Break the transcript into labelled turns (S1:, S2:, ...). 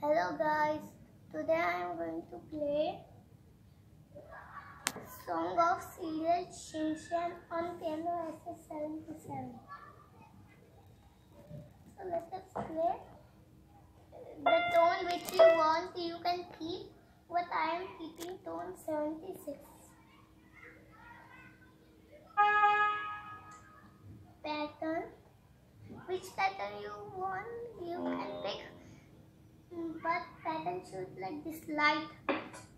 S1: Hello guys, today I am going to play Song of Serial Shinchan on piano SS77. So let us play. The tone which you want you can keep, but I am keeping tone 76. Pattern. Which pattern you want you can pick, but pattern should like this light.